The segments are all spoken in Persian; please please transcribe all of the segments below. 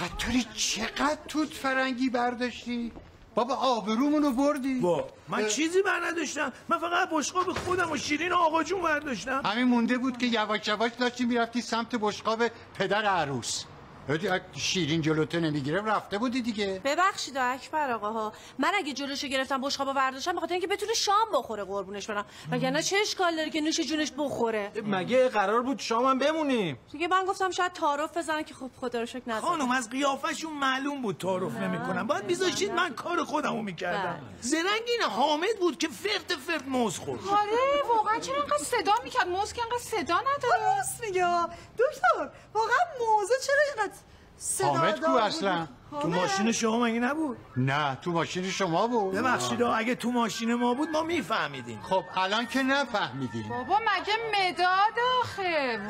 ستاری چقدر توت فرنگی برداشتی؟ بابا آبرومونو بردی. من چیزی بر نداشتم، من فقط بشقاب خودم و شیرین آقا جون برداشتم. همین مونده بود که یواش یواش داشتی میرفتی سمت بشقاب پدر عروس. شیرین جلوتو نمیگیره رفته بودی دیگه. ببخشید اکبر آقاها، من اگه جلوشو گرفتم بشقابو برداشتم بخاطر اینکه بتونه شام بخوره قربونش برم، وگرنه چه اشکال داره که نوش جونش بخوره؟ مگه قرار بود شامم بمونیم؟ دیگه من گفتم شاید تعارف بزنن که خب خدا رو شکر نزدن. خانم از قیافشون معلوم بود تعارف نمیکنن، باید میذاشتید من کار خودمو میکردم. زرنگ این حامد بود که فرد موز خورد. آره واقعا چرا انقدر صدا میکرد؟ موز که انقدر صدا نداره. راست میگه دکتر، واقعا موزه چرا اینقدر صدا داره؟ حامد کو اصلا؟ تو ماشین شما مگه نبود؟ نه تو ماشین شما بود. ببخشید اگه تو ماشین ما بود ما میفهمیدیم. خب الان که نفهمیدیم. بابا مگه مداد آخه؟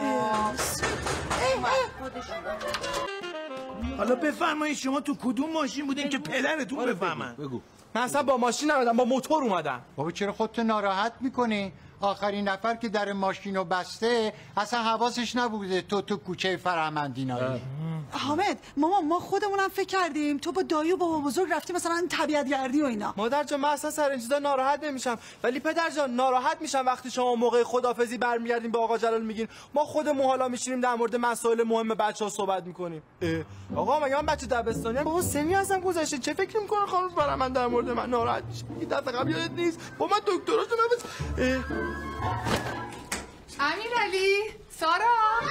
حالا بفرمایید شما تو کدوم ماشین بودین که پدرتون بفهمن؟ بگو. من اصلا با ماشین نمیدم، با موتور اومدم. بابا چرا خودتو ناراحت میکنی؟ آخرین نفر که در ماشینو بسته اصلا حواسش نبوده تو کوچه فرهمندینایی. حامد ما خودمونم فکر کردیم تو با دایی و بابا بزرگ رفتی مثلا طبیعت گردی و اینا. مادر جان من اصلا سر این چیزا ناراحت نمیشم، ولی پدر جان ناراحت میشم وقتی شما موقع خدافظی برمیگردین به آقا جلال میگین ما خودمون حالا میشینیم در مورد مسائل مهم بچه‌ها صحبت میکنیم. آقا مگه من بچه دبستانی ام؟ بابا سنی ازم گذشته، چه فکر میکنه خانم فرهمند در مورد من ناراحت میشه؟ این دفعه قبل یادت نیست با من دکتراشو امیرعلی، سارا.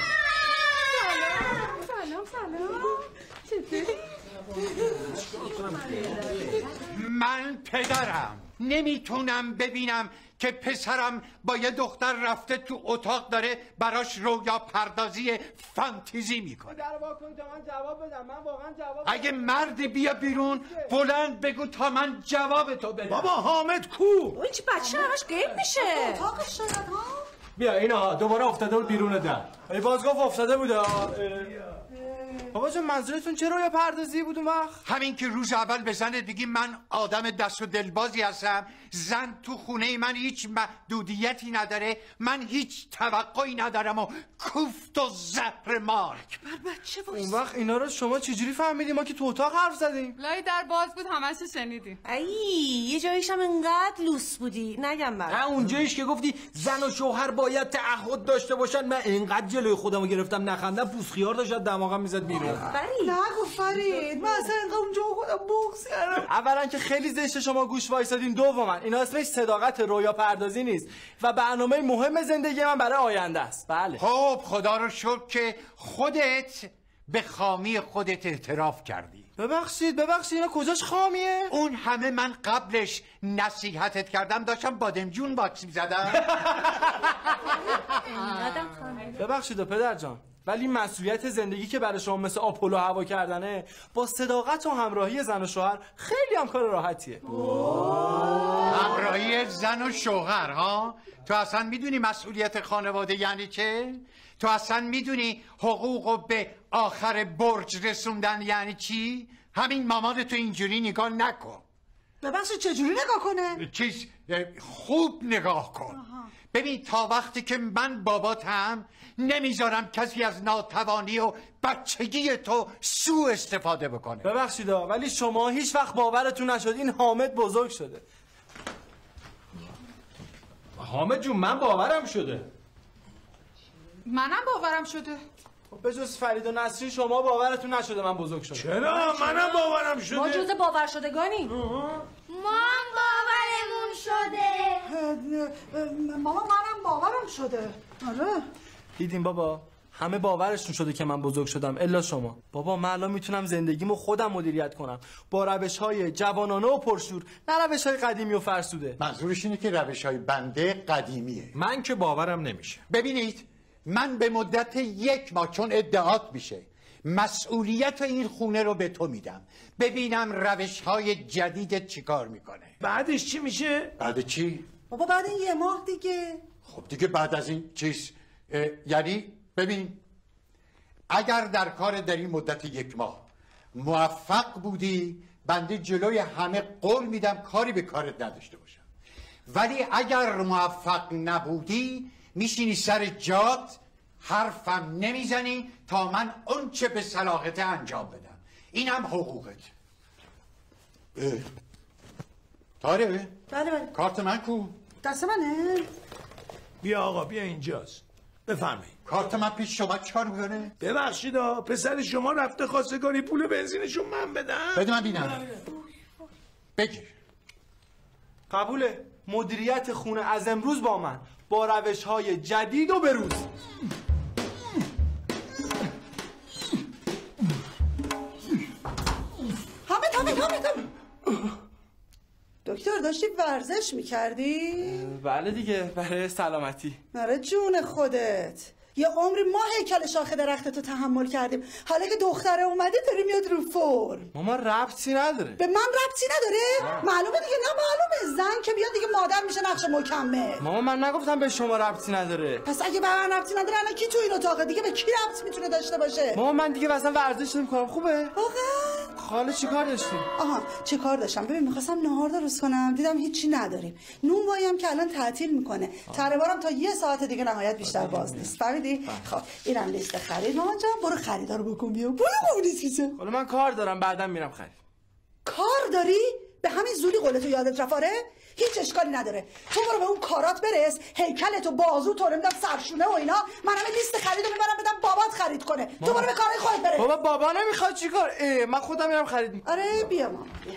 سلام. چطوری؟ من پدرم نمیتونم ببینم که پسرم با یه دختر رفته تو اتاق داره براش رویا پردازی فانتزی میکنه. در واقع تا من جواب بدم، من واقعا جواب اگه مرد بیا بیرون بلند بگو تا من جواب تو بدم. بابا حامد کو؟ این چی بچه همش غیب میشه؟ اتاقش شاید ها؟ بیا اینا دوباره افتاده بود بیرون در. ای باز گفت افتاده بود. بابا جان منظورتون چه رویا پردازی بود اون وقت؟ همین که روز اول بزنه دیگی من آدم دست و دلبازی هستم، زن تو خونه من هیچ محدودیتی نداره، من هیچ توقعی ندارم و کوفت و زهر مارک. بچه اون وقت اینا رو شما چجوری فهمیدیم؟ ما که تو اتاق حرف زدیم. لای در باز بود همش شنیدیم. یه جاییش هم انقدر لوس بودی نگم برات. اون جاییش که گفتی زن و شوهر باید تعهد داشته باشن، من اینقدر جلوی خودمو گرفتم نخندم، پوست خیار داشت دماغم میزد بیرون. نگو فرید، من اصلا اینقدر اونجا خودم بغض کردم. اولا که خیلی زشت شما گوش وایسادین، دوما اینا اسمش صداقت رویا پردازی نیست و برنامه مهم زندگی من برای آینده است. بله خب خدا رو شکر که خودت به خامی خودت اعتراف کردی. ببخشید اینا کجاش خامیه؟ اون همه من قبلش نصیحتت کردم داشتم بادمجون باکس می‌زدم. ببخشید پدر جان، ولی مسئولیت زندگی که برای شما مثل آپولو هوا کردنه با صداقت و همراهی زن و شوهر خیلی هم کار راحتیه. همراهی زن و شوهر ها؟ تو اصلا میدونی مسئولیت خانواده یعنی چه؟ تو اصلا میدونی حقوقو به آخر برج رسوندن یعنی چی؟ همین مامان تو اینجوری نگاه نکن. ببخشید چجوری نگاه کنه؟ خوب نگاه کن. ببین تا وقتی که من باباتم نمیذارم کسی از ناتوانی و بچگی تو سوء استفاده بکنه. ببخشید ولی شما هیچ وقت باورتون نشد این حامد بزرگ شده. حامد جون من باورم شده. منم باورم شده. به جز فرید و نسرین شما باورتون نشده من بزرگ شدم. چرا؟ منم باورم شده. ما جز باور شدگانی. ما هم باورمون شده. ماما منم باورم شده. آره دیدین بابا همه باورشون شده که من بزرگ شدم الا شما. بابا من الان میتونم زندگیمو خودم مدیریت کنم با روش‌های جوانانه و پرشور، نه روش‌های قدیمی و فرسوده. منظورش اینه که روش‌های بنده قدیمیه. من که باورم نمیشه. ببینید من به مدت 1 ماه چون ادعات میشه مسئولیت این خونه رو به تو میدم، ببینم روش‌های جدیدت چیکار میکنه. بعدش چی میشه؟ بعد چی؟ بابا بعد این 1 ماه دیگه. خب دیگه بعد از این چیز یعنی ببین اگر در کار در این مدت 1 ماه موفق بودی بنده جلوی همه قول میدم کاری به کارت نداشته باشم، ولی اگر موفق نبودی میشینی سر جات حرفم نمیزنی تا من اون چه به صلاحت انجام بدم. اینم حقوقت. تاره؟ بله. کارت من کو؟ دست منه؟ بیا آقا بیا اینجاست. بفرمایید. کارت من پیش شما چیکار میکنه؟ ببخشید پسر شما رفته خواستگاری پول بنزینشون من بدم. بده من بینم. بگیر. قبوله. مدیریت خونه از امروز با من، با روش‌های جدید و بروز. حامد. دکتر داشتی ورزش میکردی؟ بله دیگه، برای سلامتی. آره جون خودت. یه عمری ما هیکل شاخه درختتو تحمل کردیم، حالا که دختره اومده داره میاد رو فرم. ماما ربطی نداره. به من ربطی نداره؟ معلومه دیگه. نه معلومه، زن که بیاد دیگه مادر میشه نقش مکمل. ماما من نگفتم به شما ربطی نداره. پس اگه به من ربطی نداره الان کی تو این اتاقه؟ دیگه به کی ربط میتونه داشته باشه؟ ماما من دیگه مثلا ورزش نمی‌کنم. خوبه؟ واقعا؟ خاله چیکار داشتیم؟ آها چه کار داشتم؟ ببین می‌خواستم نهار درست کنم، دیدم هیچی نداریم. نون وایم که الان تعطیل میکنه. تره‌بارم تا 1 ساعت دیگه نهایت بیشتر باز نیست. فهمیدی؟ خب اینم لیست خرید. مامان جان برو خریدارو بکن بیا. برو نیست میشه. حالا من کار دارم، بعداً میرم خرید. کار داری؟ به همین زودی قولتو یادت رفت؟ آره؟ هیچ اشکالی نداره. تو برو به اون کارات برس، هیکلتو بازو تو نمیدونم سرشونه و اینا. منم لیست خریدو میبرم بدم بابات خرید کنه. تو برو به کارای خودت برس. بابا نمیخواد چیکار؟ من خودم میرم خرید میکنم. آره بیا مامان بیا.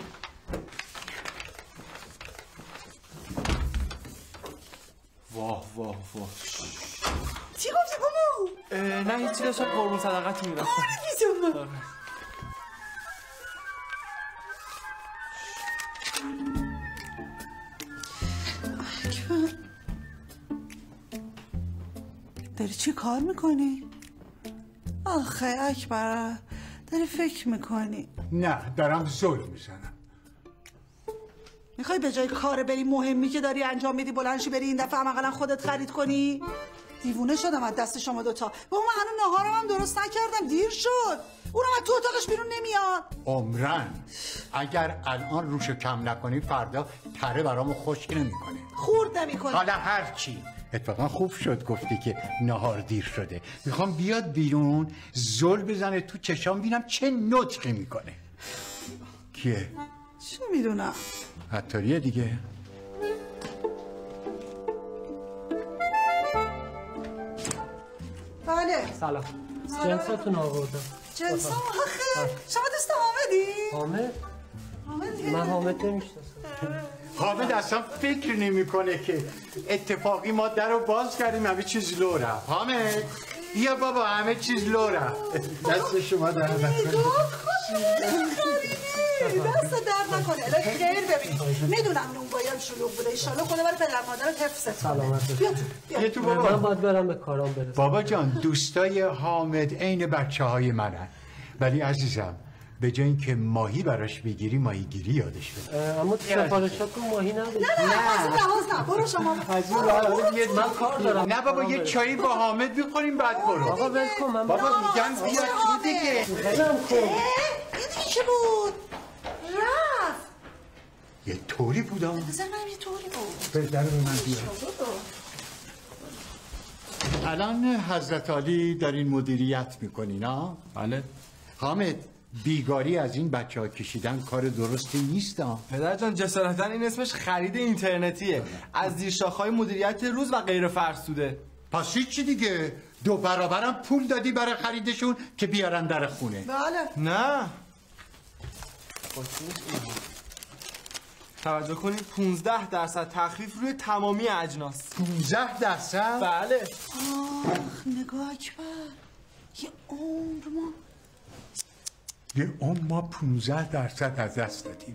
واه چی گفتی مامان؟ نه هیچی، داشتم قربون صدقت میرم. داری چی کار میکنی؟ آخه اکبر داری فکر میکنی؟ نه دارم زل میزنم. میخوای به جای کار بری مهمی که داری انجام میدی بلنشی بری این دفعه هم اقلا خودت خرید کنی؟ دیوونه شدم از دست شما دوتا. بابا من هنوز نهارم هم درست نکردم، دیر شد. اونم از تو اتاقش بیرون نمیاد. عمرن اگر الان روشو کم نکنی فردا تره برامو خشک نمیکنه. خورد نمیکنه. حالا هرچی. اتفاقا خوب شد گفتی که نهار دیر شده. میخوام بیاد بیرون زل بزنه تو چشام بینم چه نطقی میکنه. کیه؟ چه میدونم. عطاریه دیگه. بله سلام. جنساتون آوردم. جنسام آخه شما دست حامدی؟ حامد؟ من حامد نمیشناسم. حامد اصلا فکر نمیکنه که اتفاقی ما در رو باز کردیم همه چیز لو رفت. حامد بیا بابا همه چیز لو رفت. دست شما در نکنه. دست در نکنه. الان خیر ببین. میدونم نون بایم شلوغ بوده. ایشالا خدا بر پدر مادرت حفظت. سلامت. بیا تو بابا. من باید برم به کارام برسم. بابا جان دوستای حامد عین بچه‌های منن. ولی عزیزم به جای اینکه ماهی براش بگیری ماهیگیری یادش بده. اما سفارشاتون ماهی نداری. نه لحاظ نه. برو شما. من کار دارم. نه بابا یه چایی با حامد می‌خوریم بعد برو. آقا ول کن. من بابا میگم بیا تو دیگه. ولم کن. این چی بود؟ رفت. یه طوری بود آن. بذار منم یه طوری بود. بذار من بیا. الان حضرت علی دارین مدیریت میکنین ها؟ بله. حامد بیگاری از این بچه ها کشیدن کار درستی نیست ها؟ پدر جان جسارتا این اسمش خرید اینترنتیه، از زیر شاخه‌های مدیریت روز و غیر فرسوده. پس چی دیگه؟ 2 برابرم پول دادی برای خریدشون که بیارن در خونه. بله. نه توجه کنید 15% تخفیف روی تمامی اجناس. 15%؟ بله. آخ نگاه اکبر یه عمر ما 15% از دست دادیم.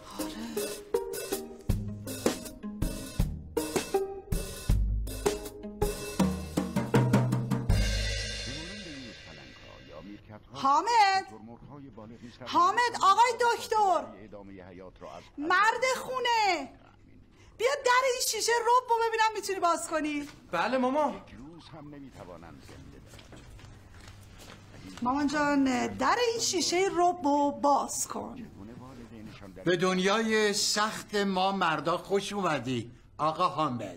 حامد آقای دکتر مرد خونه بیا در این شیشه رب ببینم میتونی باز کنی. بله ماما. مامان جان در این شیشه رب باز کن. به دنیای سخت ما مردا خوش اومدی آقا حامد.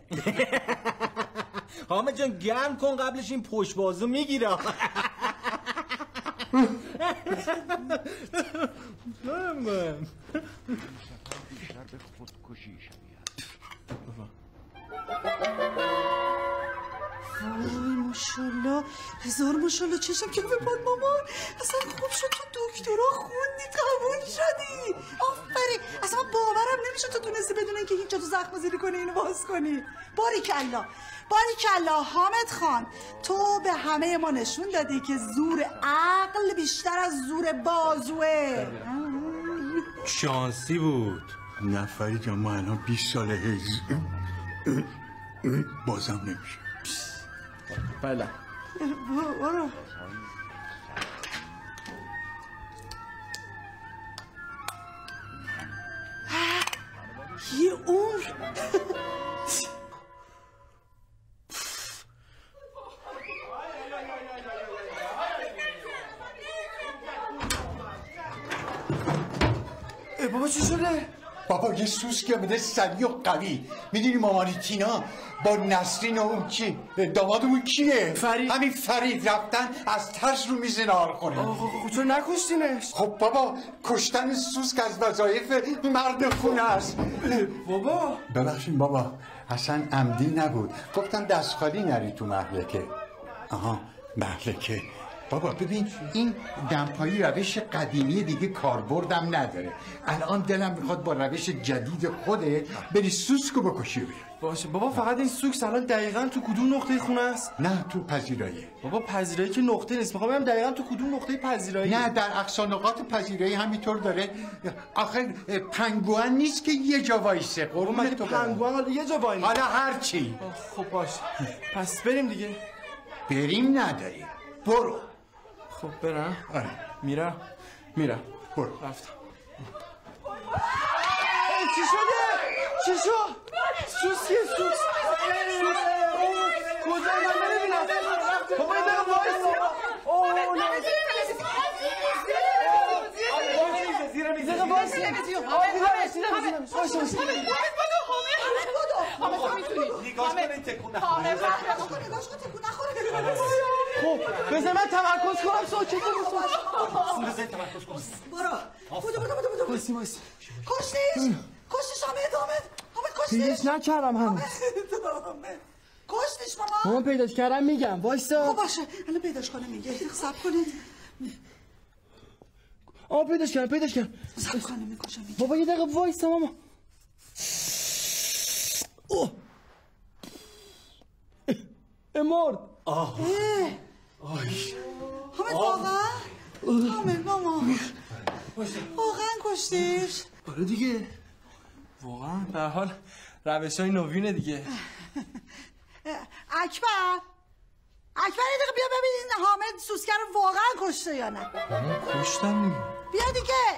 حامد جان گرم کن قبلش این پشت بازو میگیره. وای ماشالله، هزار ماشالله. چشم که بپاد مامان، اصلا خوب شد تو دکترا خوندی قبول شدی. آفرین. اصلا من باورم نمیشه تو تونستی بدون اینکه هیچ جا تو زخم زیری کنی اینو باز کنی. باریکلا باریکلا حامد خان، تو به همه ما نشون دادی که زور عقل بیشتر از زور بازوه. شانسی بود. نه فرید جان، ما الان 20 ساله بازم نمیشه. بله برو. یه عمر. بابا چی شده؟ بابا یه سوسکی آمده سریع و قوی. میدونی مامانی تینا با نسرین و اون کی دامادمون کیه؟ فرید. همین فرید رفتن از ترس رو میز نهار کنه. خب چرا نکشتینش؟ خب بابا کشتن سوسک از وظایف مرد خونه است. بابا ببخشید بابا، اصلا عمدی نبود. گفتم دست خالی نری تو مهلکه. آها مهلکه. بابا ببین این دمپایی روش قدیمی دیگه کاربردم نداره. الان دلم میخواد با روش جدید خودت بری سوسکو بکشی بری. باشه بابا، فقط این سوکس الان دقیقاً تو کدوم نقطه خونه است؟ نه تو پذیرایی. بابا پذیرایی که نقطه نیست، میخوام ببینم دقیقاً تو کدوم نقطه پذیرایی. نه در اقصا نقاط پذیرایی همینطور داره. آخر پنگوئن نیست که یه جا وایسه. مگه پنگوئن یه جا وایسه؟ حالا هر چی. خب باشه پس بریم دیگه. بریم نداریم. برو. خب برم. آره میرم. برو. رفتم. چی شده؟ چی شد؟ سوسکیه سوس. کجا من نمیبینم. بابا این دقیقه وایسی. زیر میز وایسی. خب بذار من تمرکز کنم. ساکت برو. وایسی. کشتیش حامد پیداش نکردم هنوز. کشتیش ماما. مامان پیداش کردم میگم وایسا. خب باشه الان پیداش کنه میگه. صبر کنید. پیداش کردم. صبر کنه میکشم میگه. بابا یه دقیقه وایسا ماما. مرد. حامد واقعا؟ حامد ماما واقعا کشتیش؟ آره دیگه واقعا. به هر حال روش‌های نوینه دیگه. اکبر یه دقیقه بیا ببین حامد سوسکه رو واقعا کشته یا نه. کشتم دیگه. بیا دیگه.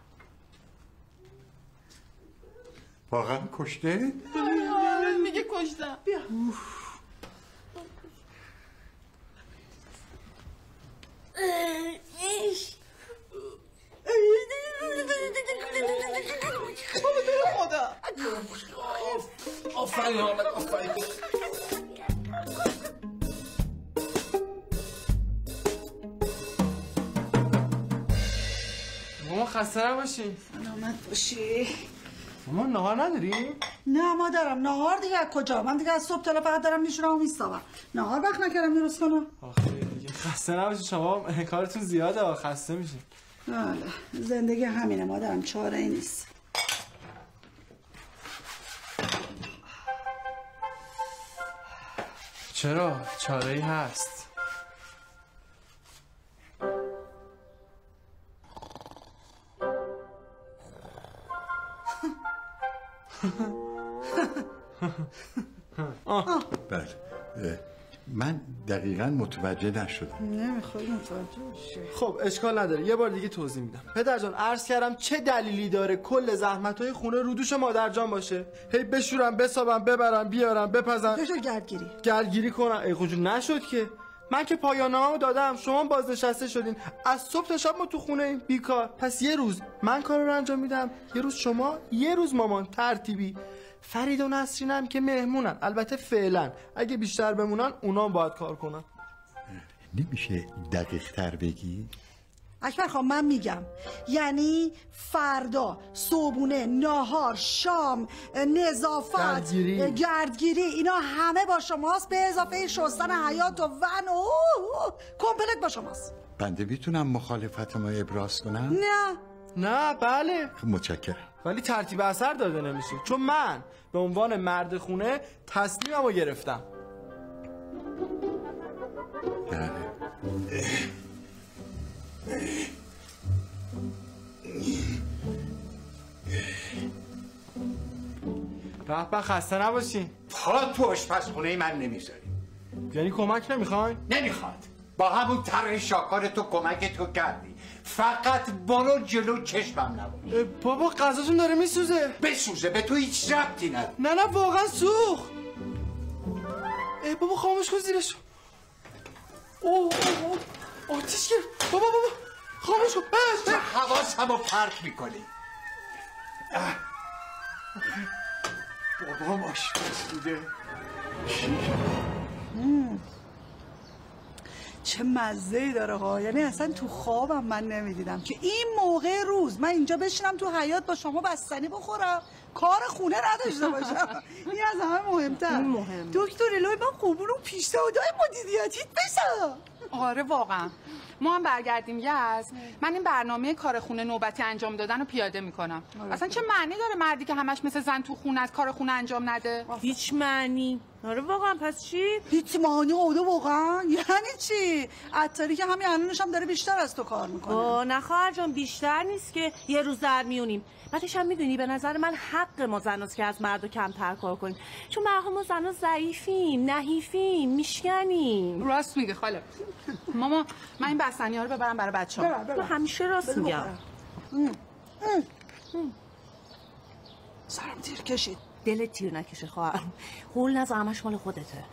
واقعا کشته؟ میگه کشتم. بیا. خدا. آفرین حامد آفرین. ماما خسته نباشی. سلامت باشی. ماما نهار نداری؟ نه مادرم نهار دیگه از کجا؟ من دیگه از صبح تا فقط دارم میشورم و میستابم. نهار وقت نکردم درست کنم. آخه دیگه خسته نباشی، شما کارتون زیاده خسته میشین. بله زندگی همینه مادرم، چاره ای نیست. چرا؟ چاره ای هست. بله من دقیقا متوجه نشدم. نمیخوای متوجه باشی. خب اشکال نداره، یه بار دیگه توضیح میدم. پدر جان عرض کردم چه دلیلی داره کل زحمت‌های خونه رو دوش مادر جان باشه؟ هی بشورم بسابم ببرم بیارم بپزم داشت گردگیری کنم. ای خود نشد که. من که پایان‌نامه‌مو دادم، شما بازنشسته شدین، از صبح تا شب ما تو خونه ایم بیکار. پس یه روز من کار رو انجام میدم، یه روز شما، یه روز مامان، ترتیبی. فرید و نسرین هم که مهمونن، البته فعلا، اگه بیشتر بمونن اونام باید کار کنن. نمیشه دقیق تر بگی؟ اکبر خان من میگم یعنی فردا صبحونه ناهار شام نظافت گردگیری اینا همه با شماست به اضافه شستن حیاط و ون کمپلت با شماست. بنده میتونم مخالفت ما ابراز کنم؟ نه بله متشکرم. ولی ترتیب اثر داده نمیشه چون من به عنوان مرد خونه تصمیممو گرفتم. به خسته نباشی. پا تو آشپزخونه من نمیذاری. یعنی کمک نمیخوای؟ نمیخواد. با همون طرح شاکار تو کمک تو کردی. فقط برو جلو چشمم نباش. بابا غذاتون داره میسوزه. بسوزه به تو هیچ ربطی نداره. نه واقعا سوخت. بابا خاموش کن زیرش. آتیش گرفت. بابا خاموش کن. حواسمو پرت میکنی. بابا آشپز بوده. چه مزه‌ای داره ها. یعنی اصلا تو خوابم من نمیدیدم که این موقع روز من اینجا بشینم تو حیاط با شما بستنی بخورم کار خونه نداشته باشم. این از همه مهمتر. دکتر الهی من قربون اون پیشنهادهای مدیریتیت بشم. آره واقعا ما هم برگردیم یزد من این برنامه کار خونه نوبتی انجام دادن رو پیاده میکنم. اصلا چه معنی داره مردی که همش مثل زن تو خونه از کار خونه انجام نده؟ هیچ معنی. آره واقعا پس چی؟ هیچ معنی آده واقعا؟ یعنی چی؟ عطاری که همین الانش هم داره بیشتر از تو کار میکنه. نه خواهر جان بیشتر نیست که یه روز در میونیم. بعدش هم میدونی به نظر من حق ما زناست که از مرد کمتر کار کنیم چون ما زنا ضعیفیم نحیفیم میشکنیم. راست میگه خاله. ماما من این بستنی ها رو ببرم برای بچه‌ها. من همیشه راست میگم. سرم تیر کشید. دلت تیر نکشه خواهر. قول نزا همش مال خودته.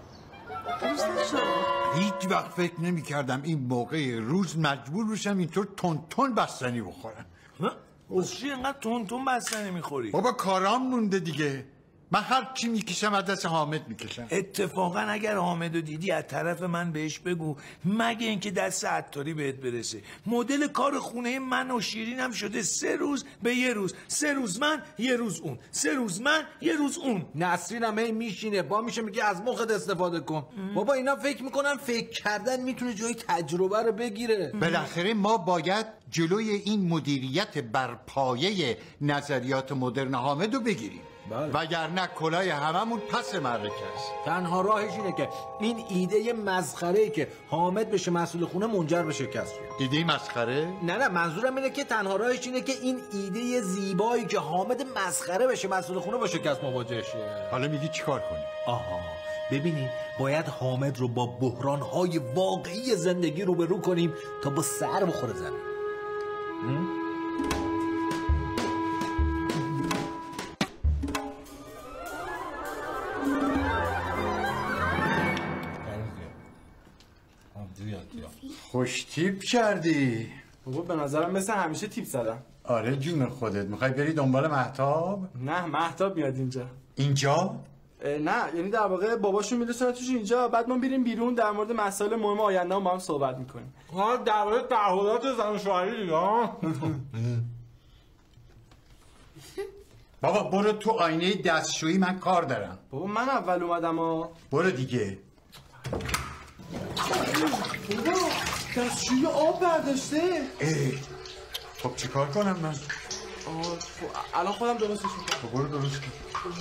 هیچ وقت فکر نمی کردم این موقع روز مجبور بشم اینطور تون بستنی بخورم. چی اینقدر تون بستنی میخوری؟ بابا کارام مونده دیگه. من هر چی میکشم از دست حامد میکشم. اتفاقا اگر حامدو دیدی از طرف من بهش بگو مگه اینکه دست عطاری بهت برسه مدل کار خونه من و شیرین هم شده 3 روز به 1 روز 3 روز من 1 روز اون 3 روز من 1 روز اون. نسرین هم میشینه با میشه میگه از مخت استفاده کن. بابا اینا فکر میکنن فکر کردن میتونه جای تجربه رو بگیره. بالاخره ما باید جلوی این مدیریت بر پایه نظریات مدرن حامدو بگیریم. وگرنه کلاه هممون پس معرکه است. تنها راهش اینه که این ایده مسخره‌ای که حامد بشه مسئول خونه منجر به شکست شه. ایده مسخره؟ نه منظورم اینه که تنها راهش اینه که این ایده زیبایی که حامد مسخره بشه مسئول خونه با شکست مواجه شه. حالا میگی چیکار کنی؟ آها ببینید باید حامد رو با بحران‌های واقعی زندگی روبرو کنیم تا با سر بخوره زمین. خوش تیپ کردی. بابا به نظرم مثل همیشه تیپ زدم. آره جون خودت. میخوای بری دنبال مهتاب؟ نه مهتاب میاد اینجا؟ نه یعنی در واقع باباشون میرسونه توش اینجا بعد ما بریم بیرون در مورد مسائل مهم آینده با هم صحبت میکنیم. در مورد تعهدات زن و شوهری دیگه. بابا برو تو آینه دستشویی من کار دارم. بابا من اول اومدم برو دیگه. بابا دستشویی آب برداشته. خب چی کار کنم من؟ الان خودم درستش میکنم. خب برو درست کن.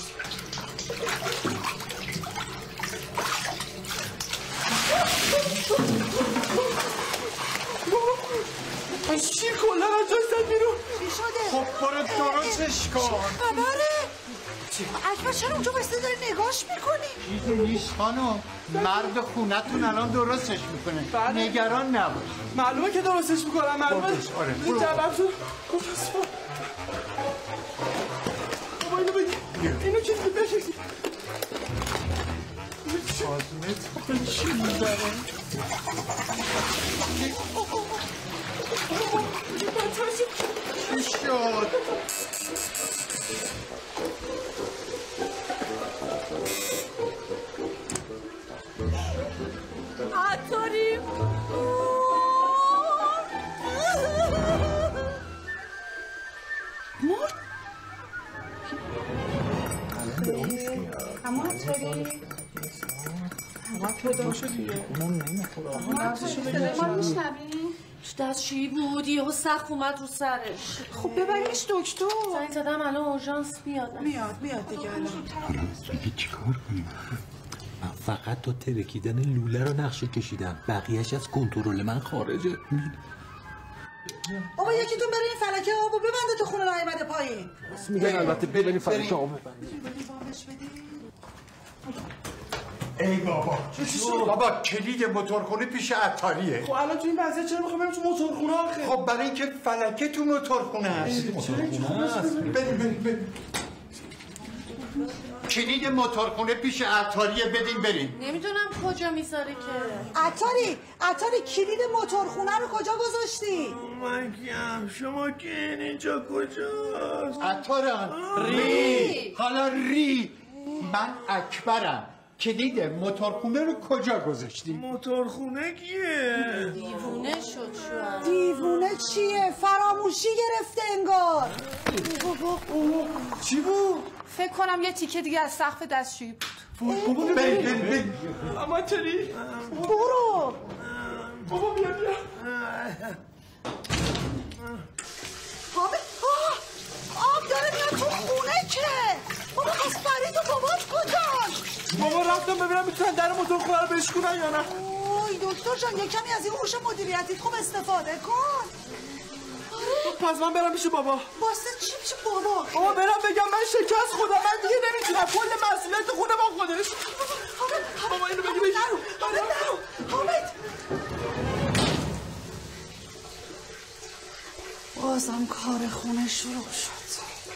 از چی کلا از جای زد بیرون؟ چی شده؟ خب برو درستش کن. خبره؟ اکبر چرا اونجا بسته داری نگاش میکنی؟ چیزی نیست خانم. مرد خونتون الان درستش میکنه. نگران نباش. معلومه که درستش میکنم. معلومه. آره. این جوابتون کجاست؟ بابا اینو بگی. اینو که بگی. آزمت چی میبره؟ چی شد؟ عطاری باشه دیگه اونم نمیخوره. ما میشنویم دستشویی بود یهو سقف اومد رو سرش. خب ببریش دکتر. زنگ زدم الان اورژانس میاد دیگه الان. حالا دیگه چیکار کنیم؟ من فقط تا ترکیدن لوله رو نقشه کشیدم، بقیهش از کنترل من خارجه. بابا یکیتون بره این فلکه آبو ببنده تو خونه نیومده پایین. میگن البته بریم فلکه آبو ببنده. ای بابا کلید موتورخونه پیش عطاریه. خب الان تو این وضعیت چرا میخوام بریم تو موتورخونه آخه؟ خب برای اینکه فلکه تو موتورخونه است. بریم کلید موتورخونه پیش عطاریه، بریم. نمیدونم کجا میذاره که. عطاری کلید موتورخونه رو کجا گذاشتی؟ من کیم شما که اینجا کجاست؟ عطارم حالا من اکبرم. کلید موتورخونه رو کجا گذاشتی؟ موتورخونه کیه؟ دیوونه شد شوهر. دیوونه چیه؟ فراموشی گرفته انگار. چی بود؟ فکر کنم یه تیکه دیگه از سقف دستشویی بود. بابا بریم. اما تری برو. بابا بیا آب داره میاد تو خونه که. بابا از فرید و بابات کجاست؟ بابا رفتم ببینم میتونن در موتورخونه رو بشکنن یا نه. اوی دکتر جان یک کمی از این هوش مدیریتیت خوب استفاده کن. پس من برم پیش بابا. واسه چی پیش بابا؟ بابا برم بگم من شکست خودم، من دیگه نمیتونم، کل مسئولیت خونه با خودش. بابا اینو بگی نرو. حامد بازم کار خونه شروع شد.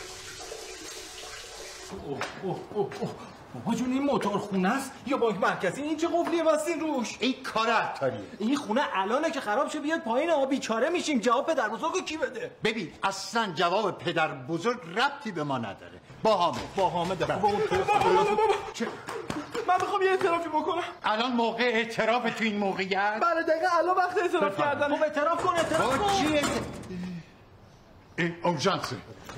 بابا جون این موتورخونه است یا بانک مرکزی؟ این چه قفلیه واسین روش؟ این کار عطاریه. این خونه الانه که خراب شه بیاد پایین آ بیچاره میشیم. جواب پدر بزرگو کی بده؟ ببین اصلا جواب پدر بزرگ ربطی به ما نداره. با حامد بابا من میخوام یه اعترافی بکنم. الان موقع اعتراف تو این موقعیت؟ بله دقیقا الان وقت اعتراف کردن. خب اعتراف کن. چیه؟ اورژانسه.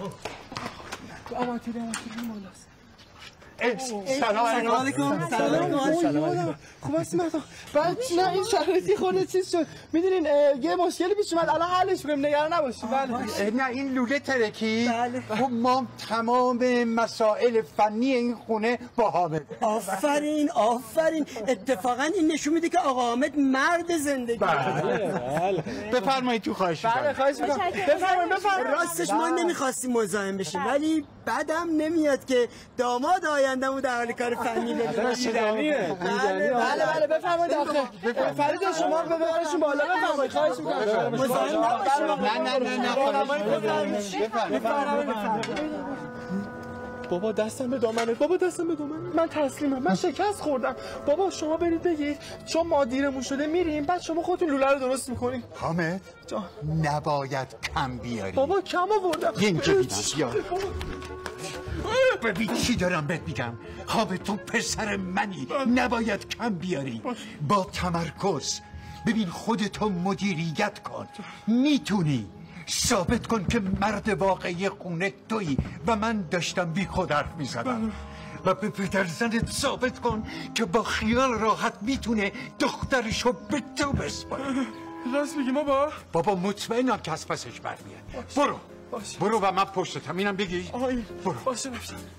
سلام علیکم. سلام. خوب هستی مردم؟ بعد نه این شرایطی خورده چیز شد. میدونین یه مشکلی پیش اومد الان حلش می‌کنیم، نگران نباشید. بله. نه این لوله ترکی. بله. خب ما تمام مسائل فنی این خونه با حامد. آفرین. اتفاقا این نشون میده که آقا حامد مرد زندگی. بله. بفرمایید تو خواهش می‌کنم. بله خواهش می‌کنم. بفرمایید. راستش ما نمیخواستیم مزاحم بشیم ولی بعدم نمیاد که داماد آینده‌مو در حال کار فنی ببینیم. بله بفرمایید آخه. فرید شما ببرشون بالا بفرمایید. خواهش می‌کنم. مزاحم نباشیم. نه بفرمایید. بابا دستم به دامنه. من تسلیمم. من شکست خوردم. بابا شما برید بگید چون ما دیرمون شده میریم، بعد شما خودتون لوله رو درست میکنین. حامد نباید کم بیاری. بابا کم آوردم. اینجا بیار. ببین چی دارم بهت میگم. حامد تو پسر منی، نباید کم بیاری. با تمرکز ببین خودتو مدیریت کن. میتونی ثابت کن که مرد واقعی خونه تویی و من داشتم بی خود حرف میزدم. و به پدرزنت ثابت کن که با خیال راحت میتونه دخترشو به تو بسپاره. راست میگی بابا مطمئنم که از پسش برمیاد. برو و من پشتتم. اینم بگی. برو. باشه.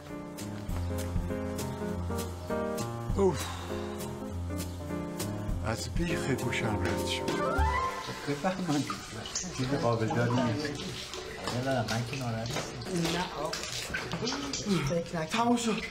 اوف. از بیخ گوشم رد شد. بفهمن چیز قابلداری نیست. نه من که ناراحت نیستم. تموم شد.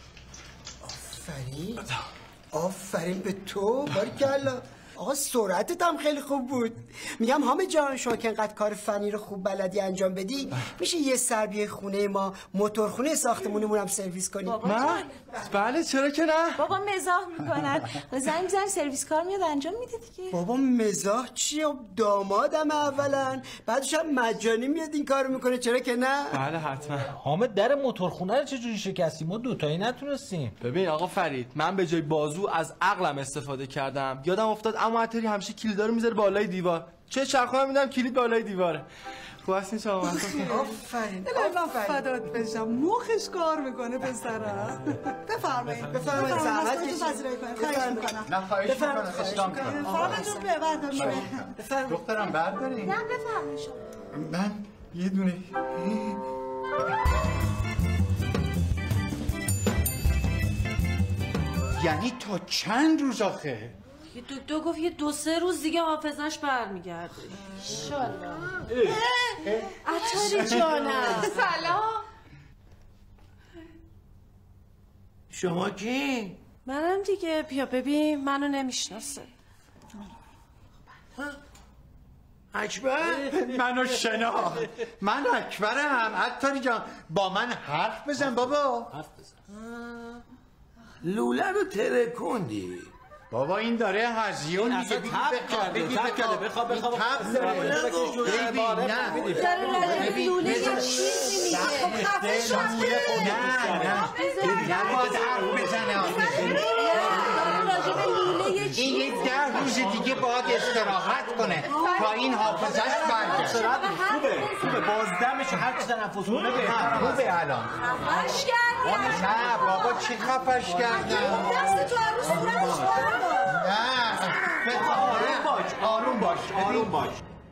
آفرین به تو. باریکلا. آقا سرعتت هم خیلی خوب بود. میگم حامد جان شما که انقدر کار فنی رو خوب بلدی انجام بدی، میشه یه سر بیای خونه ما موتورخونه ساختمونمون هم سرویس کنی؟ من؟ بله چرا که نه. بابا مزاح میکنن. زنگ بزن سرویس کار میاد انجام میده دیگه. بابا مزاح چیه؟ دامادم اولا، بعدش هم مجانی میاد این کارو میکنه. چرا که نه. بله حتما. حامد در موتورخونه رو چجوری شکستی؟ ما دوتایی نتونستیم. ببین آقا فرید، من به جای بازو از عقلم استفاده کردم. یادم افتاد اما عطاری همیشه کلیدا رو میذاره بالای دیوار. چه چرخونم میدم کلید بالای دیواره. خوب هستین شما؟ آفرین فدات بشم. مخش کار میکنه پسرم. بفرمایید زحمت کشید. خواهش میکنم. نه خواهش میکنم. اسلام کنم. فقط جون ببرد. دخترم برداری؟ نه بفرمایید شما. من یه دونه یعنی تا چند روز آخه؟ یه دکتر گفت یه 2-3 روز دیگه حافظش برمیگرده. انشالله. عطاری جانم. سلام. شما کی؟ منم دیگه. بیا ببین منو نمیشناسه. اکبر؟ منو شناخت. من اکبرم. عطاری جان با من حرف بزن بابا. لوله رو ترکوندی. بابا این داره هزیون دیگه. بخواب لوله یه چیزی میگه. نباید حرف بزنه. این یه 10 روز دیگه باید استراحت کنه تا این حافظش برگرد. خوبه بازدمشو هر چی تنفس کنه بهتره. خوبه الان. خفش کردی. نه بابا چی خفش کردم؟ دست تو عروس صورتش نه آروم باش.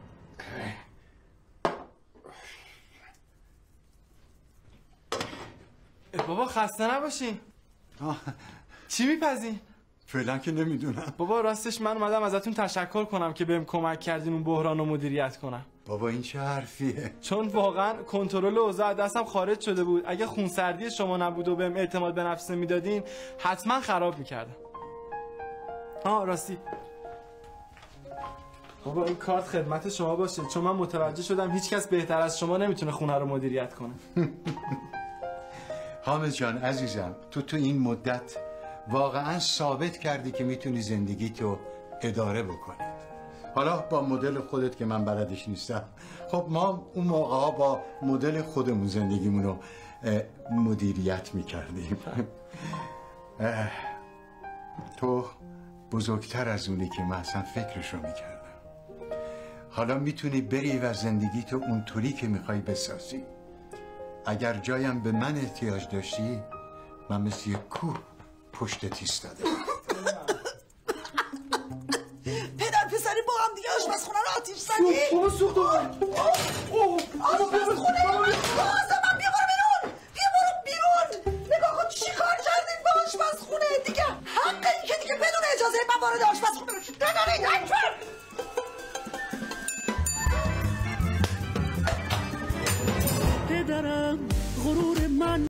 بابا خسته نباشین. چی میپزین؟ فعلا که نمیدونم. بابا راستش من اومدم ازتون تشکر کنم که بهم کمک کردین اون بحران رو مدیریت کنم. بابا این چه حرفیه؟ چون واقعا کنترل اوضاع دستم خارج شده بود. اگه خونسردی شما نبود و بهم اعتماد به نفس میدادین حتما خراب میکردم. راستی بابا این کارت خدمت شما باشه، چون من متوجه شدم هیچ کس بهتر از شما نمیتونه خونه رو مدیریت کنه. حامد جان عزیزم تو این مدت واقعا ثابت کردی که میتونی زندگیتو اداره بکنی. حالا با مدل خودت که من بلدش نیستم. خب ما اون موقع ها با مدل خودمون زندگیمون رو مدیریت میکردیم. تو بزرگتر از اونی که من اصلا فکرشو میکردم. حالا میتونی بری و زندگیتو اونطوری که میخوای بسازی. اگر جایم به من احتیاج داشتی من مثل یک کوه پشتت ایستاده. پدر پسری با هم دیگه آشپزخونه رو آتیش زدی؟ آشپزخونه من بیا برو بیرون. نگاه کن چی کار کردین با آشپزخونه دیگه. حق این که دیگه بدون اجازه من وارد آشپزخونه بشید ندارید. اکبر پدرم غرور من